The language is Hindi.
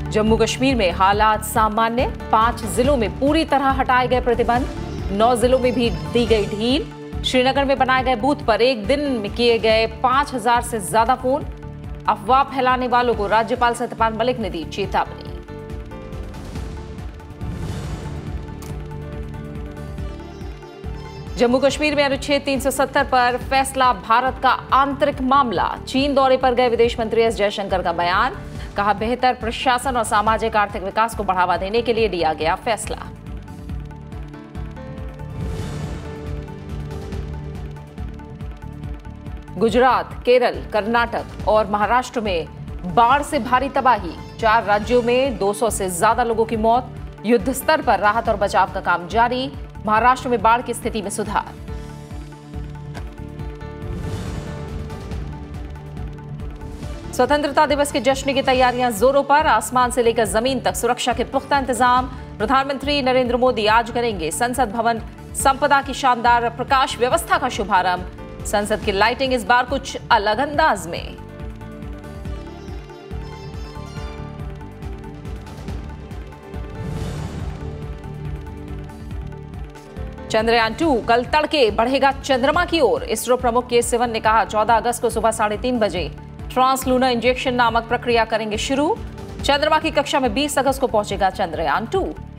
जम्मू कश्मीर में हालात सामान्य, 5 जिलों में पूरी तरह हटाए गए प्रतिबंध, 9 जिलों में भी दी गई ढील। श्रीनगर में बनाए गए बूथ पर एक दिन में किए गए 5000 से ज्यादा फोन। अफवाह फैलाने वालों को राज्यपाल सत्यपाल मलिक ने दी चेतावनी। जम्मू कश्मीर में अनुच्छेद 370 पर फैसला भारत का आंतरिक मामला। चीन दौरे पर गए विदेश मंत्री एस जयशंकर का बयान, कहा बेहतर प्रशासन और सामाजिक आर्थिक विकास को बढ़ावा देने के लिए लिया गया फैसला। गुजरात, केरल, कर्नाटक और महाराष्ट्र में बाढ़ से भारी तबाही। 4 राज्यों में 200 से ज्यादा लोगों की मौत। युद्ध स्तर पर राहत और बचाव का काम जारी। महाराष्ट्र में बाढ़ की स्थिति में सुधार। स्वतंत्रता दिवस के जश्न की तैयारियां जोरों पर। आसमान से लेकर जमीन तक सुरक्षा के पुख्ता इंतजाम। प्रधानमंत्री नरेंद्र मोदी आज करेंगे संसद भवन संपदा की शानदार प्रकाश व्यवस्था का शुभारंभ। संसद की लाइटिंग इस बार कुछ अलग अंदाज में। चंद्रयान 2 कल तड़के बढ़ेगा चंद्रमा की ओर। इसरो प्रमुख के सिवन ने कहा 14 अगस्त को सुबह 3:30 बजे ट्रांसलूनर इंजेक्शन नामक प्रक्रिया करेंगे शुरू। चंद्रमा की कक्षा में 20 अगस्त को पहुंचेगा चंद्रयान 2।